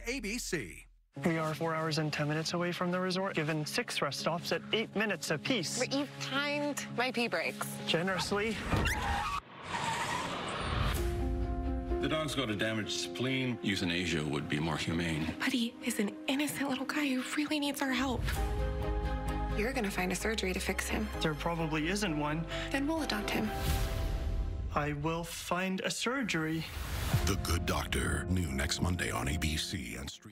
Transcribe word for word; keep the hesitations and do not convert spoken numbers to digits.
A B C. We are four hours and ten minutes away from the resort, given six rest stops at eight minutes apiece. But you've timed my pee breaks. Generously. The dog's got a damaged spleen. Euthanasia would be more humane. Buddy is an innocent little guy who really needs our help. You're gonna find a surgery to fix him. There probably isn't one. Then we'll adopt him. I will find a surgery. The Good Doctor, new next Monday on A B C and stream.